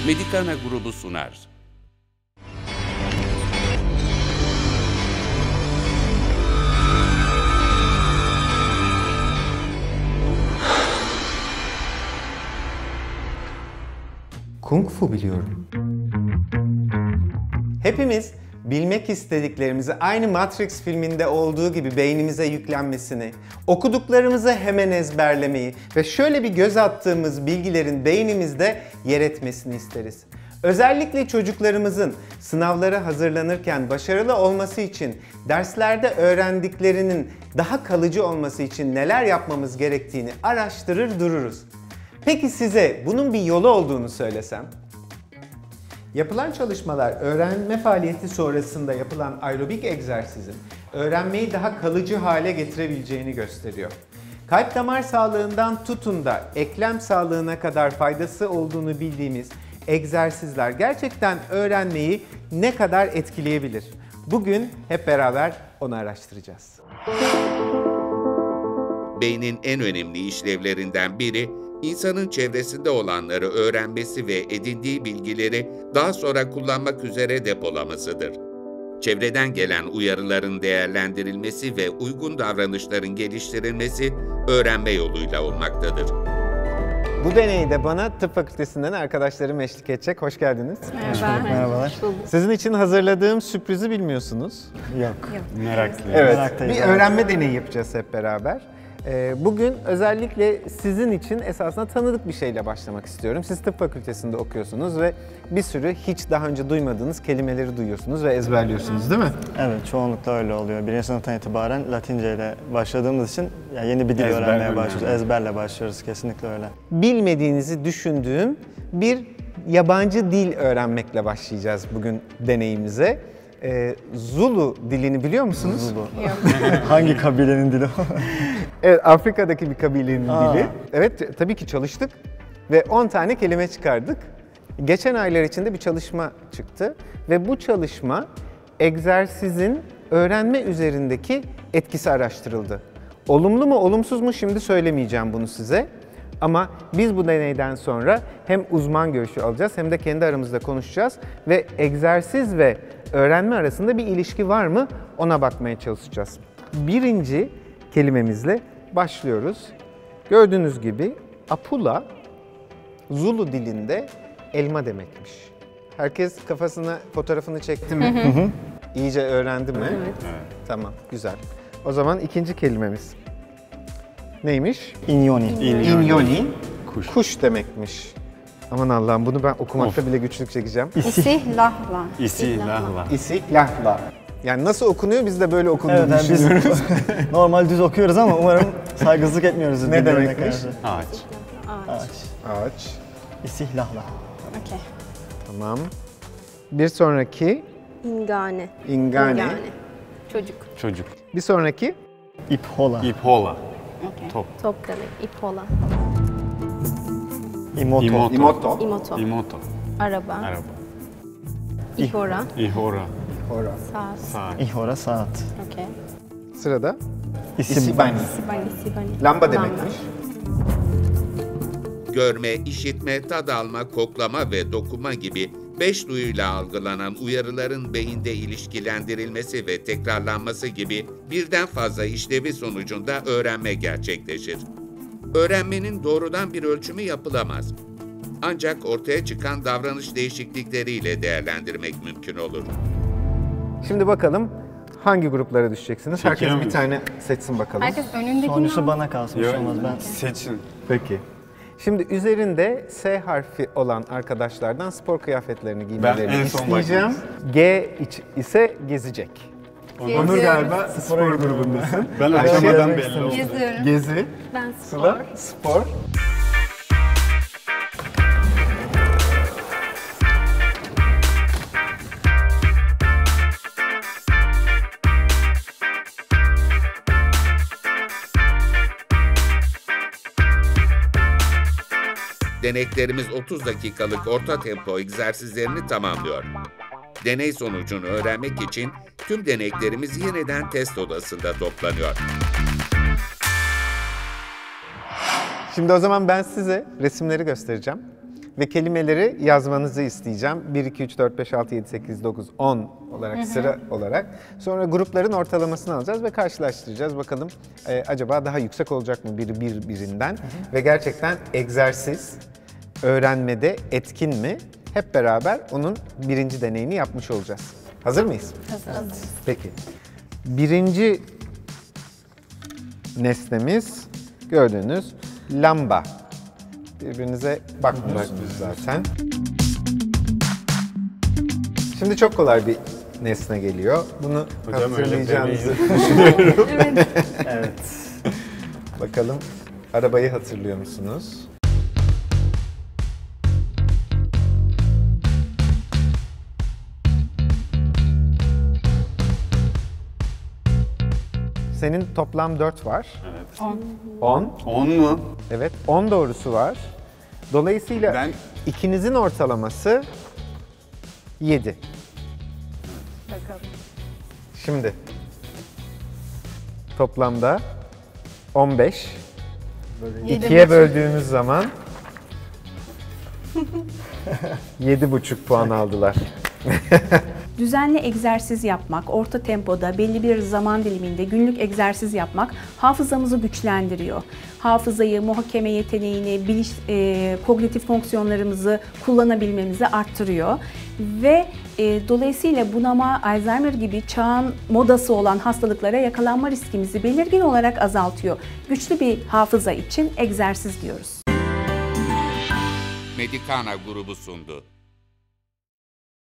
Medicana grubu sunar. Kung Fu biliyorum. Hepimiz bilmek istediklerimizi aynı Matrix filminde olduğu gibi beynimize yüklenmesini, okuduklarımızı hemen ezberlemeyi ve şöyle bir göz attığımız bilgilerin beynimizde yer etmesini isteriz. Özellikle çocuklarımızın sınavlara hazırlanırken başarılı olması için derslerde öğrendiklerinin daha kalıcı olması için neler yapmamız gerektiğini araştırır dururuz. Peki size bunun bir yolu olduğunu söylesem? Yapılan çalışmalar öğrenme faaliyeti sonrasında yapılan aerobik egzersizin öğrenmeyi daha kalıcı hale getirebileceğini gösteriyor. Kalp damar sağlığından tutun da eklem sağlığına kadar faydası olduğunu bildiğimiz egzersizler gerçekten öğrenmeyi ne kadar etkileyebilir? Bugün hep beraber onu araştıracağız. Beynin en önemli işlevlerinden biri, İnsanın çevresinde olanları öğrenmesi ve edindiği bilgileri daha sonra kullanmak üzere depolamasıdır. Çevreden gelen uyarıların değerlendirilmesi ve uygun davranışların geliştirilmesi öğrenme yoluyla olmaktadır. Bu deneyde bana tıp fakültesinden arkadaşlarım eşlik edecek. Hoş geldiniz. Merhaba. Merhabalar. Sizin için hazırladığım sürprizi bilmiyorsunuz. Yok. Meraklıyım. Evet, Meraktayız. bir öğrenme deneyi yapacağız hep beraber. Bugün özellikle sizin için esasında tanıdık bir şeyle başlamak istiyorum. Siz tıp fakültesinde okuyorsunuz ve bir sürü hiç daha önce duymadığınız kelimeleri duyuyorsunuz ve ezberliyorsunuz, değil mi? Evet, çoğunlukla öyle oluyor. Birinci sınıftan itibaren Latince ile başladığımız için yeni bir dil öğrenmeye başlıyoruz. Ezberle başlıyoruz, kesinlikle öyle. Bilmediğinizi düşündüğüm bir yabancı dil öğrenmekle başlayacağız bugün deneyimize. Zulu dilini biliyor musunuz? Zulu. Hangi kabilenin dili o? Evet, Afrika'daki bir kabilenin dili. Evet, tabii ki çalıştık ve 10 tane kelime çıkardık. Geçen aylar içinde bir çalışma çıktı ve bu çalışma egzersizin öğrenme üzerindeki etkisi araştırıldı. Olumlu mu, olumsuz mu şimdi söylemeyeceğim bunu size. Ama biz bu deneyden sonra hem uzman görüşü alacağız hem de kendi aramızda konuşacağız ve egzersiz ve öğrenme arasında bir ilişki var mı ona bakmaya çalışacağız. Birinci kelimemizle başlıyoruz. Gördüğünüz gibi apula Zulu dilinde elma demekmiş. Herkes kafasına fotoğrafını çekti mi? İyice öğrendi mi? Evet. Tamam, güzel. O zaman ikinci kelimemiz neymiş? İnyoni. İnyoni. Kuş demekmiş. Aman Allah'ım, bunu ben okumakta bile güçlük çekeceğim. İsihlahla. İsihlahla. İsihlahla. Yani nasıl okunuyor, biz de böyle okunduğunu Evet, yani düşünüyoruz. biz normal düz okuyoruz ama umarım saygısızlık etmiyoruz. Ne dillerine demekmiş? karşı. Ağaç. Ağaç. Ağaç. İsihlahla. Okey. Tamam. Bir sonraki İngane. ingane. Çocuk. Çocuk. Bir sonraki İphola. İphola. Okey. Top. Top demek. İpola. İmoto. İmoto. imoto. İmoto. İmoto. Araba. Araba. İhora. İhora. Ora. Saat. Saat. İhora saat. Okey. Sırada İsibani. Sibani. lamba demekmiş. Görme, işitme, tad alma, koklama ve dokunma gibi 5 duyuyla algılanan uyarıların beyinde ilişkilendirilmesi ve tekrarlanması gibi birden fazla işlevi sonucunda öğrenme gerçekleşir. Öğrenmenin doğrudan bir ölçümü yapılamaz. Ancak ortaya çıkan davranış değişiklikleriyle değerlendirmek mümkün olur. Şimdi bakalım hangi gruplara düşeceksiniz? Çekiyor Herkes bir muyuz? tane seçsin bakalım. Herkes önündekini Sonuncusu al. bana kalsın. Bir şey olmaz. Ben Seçin. Peki. Şimdi üzerinde S harfi olan arkadaşlardan spor kıyafetlerini Ben giymelerini en son isteyeceğim. G ise gezecek. Onur galiba spor grubundasın. Ben Ayşe aşamadan belli oldu. Geziyorum. Gezi, Ben spor. Sıla, spor. Deneklerimiz 30 dakikalık orta tempo egzersizlerini tamamlıyor. Deney sonucunu öğrenmek için tüm deneklerimiz yeniden test odasında toplanıyor. Şimdi o zaman ben size resimleri göstereceğim. ve kelimeleri yazmanızı isteyeceğim. 1, 2, 3, 4, 5, 6, 7, 8, 9, 10 olarak sıra olarak. Sonra grupların ortalamasını alacağız ve karşılaştıracağız. Bakalım acaba daha yüksek olacak mı biri birinden? Ve gerçekten egzersiz, öğrenmede etkin mi? Hep beraber onun birinci deneyini yapmış olacağız. Hazır mıyız? Hazırız. Peki. Birinci nesnemiz gördüğünüz lamba. Birbirinize bakmıyorsunuz zaten. Şimdi çok kolay bir nesne geliyor. Bunu hatırlayacağınızı düşünüyorum. Evet. Bakalım arabayı hatırlıyor musunuz? Senin toplam 4 var. Evet. 10. 10 mu? Evet, 10 doğrusu var. Dolayısıyla Ben- ikinizin ortalaması 7. Bakalım. Şimdi toplamda 15. 2'ye böldüğümüz zaman 7,5 puan aldılar. Düzenli egzersiz yapmak, orta tempoda, belli bir zaman diliminde günlük egzersiz yapmak hafızamızı güçlendiriyor. Hafızayı, muhakeme yeteneğini, kognitif fonksiyonlarımızı kullanabilmemizi arttırıyor. Ve dolayısıyla bunama, Alzheimer gibi çağın modası olan hastalıklara yakalanma riskimizi belirgin olarak azaltıyor. Güçlü bir hafıza için egzersiz diyoruz. Medicana grubu sundu.